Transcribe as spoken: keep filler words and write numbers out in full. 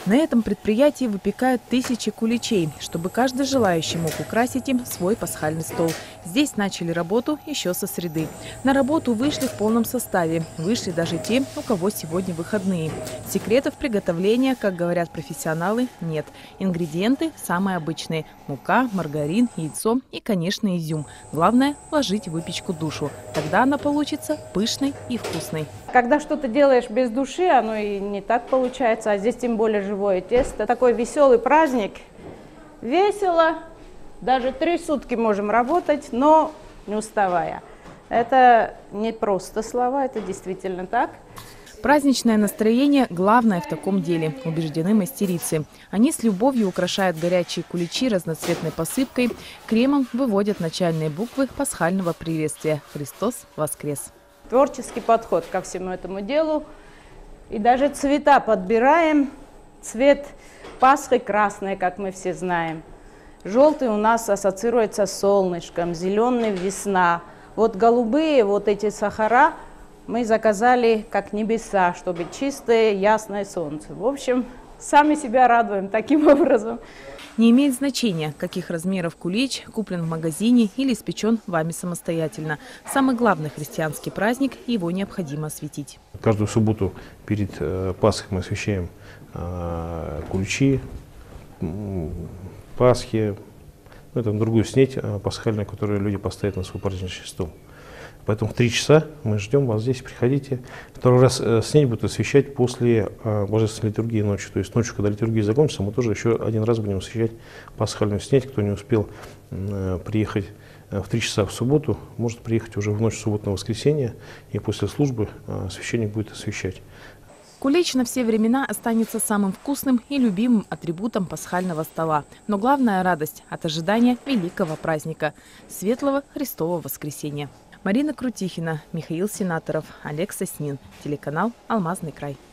На этом предприятии выпекают тысячи куличей, чтобы каждый желающий мог украсить им свой пасхальный стол. Здесь начали работу еще со среды. На работу вышли в полном составе. Вышли даже те, у кого сегодня выходные. Секретов приготовления, как говорят профессионалы, нет. Ингредиенты самые обычные – мука, маргарин, яйцо и, конечно, изюм. Главное – вложить в выпечку душу. Тогда она получится пышной и вкусной. Когда что-то делаешь без души, оно и не так получается, а здесь тем более живое тесто. Такой веселый праздник. Весело, даже три сутки можем работать, но не уставая. Это не просто слова, это действительно так. Праздничное настроение – главное в таком деле, убеждены мастерицы. Они с любовью украшают горячие куличи разноцветной посыпкой, кремом выводят начальные буквы пасхального приветствия «Христос воскрес». Творческий подход ко всему этому делу. И даже цвета подбираем. Цвет Пасхи красный, как мы все знаем. Желтый у нас ассоциируется с солнышком, зеленый – весна. Вот голубые, вот эти сахара мы заказали как небеса, чтобы чистое, ясное солнце. В общем, сами себя радуем таким образом. Не имеет значения, каких размеров кулич куплен в магазине или испечен вами самостоятельно. Самый главный христианский праздник – его необходимо осветить. Каждую субботу перед Пасхой мы освещаем куличи, Пасхи, ну, это другую снеть пасхальную, которую люди поставят на свой праздничный стол. Поэтому в три часа мы ждем вас здесь, приходите. Второй раз э, снеть будут освещать после э, божественной литургии ночью. То есть ночью, когда литургия закончится, мы тоже еще один раз будем освещать пасхальную снеть. Кто не успел э, приехать э, в три часа в субботу, может приехать уже в ночь субботы на воскресенье, и после службы э, священник будет освещать. Кулич на все времена останется самым вкусным и любимым атрибутом пасхального стола. Но главная радость от ожидания великого праздника – светлого Христового воскресенья. Марина Крутихина, Михаил Сенаторов, Олег Соснин. Телеканал «Алмазный край».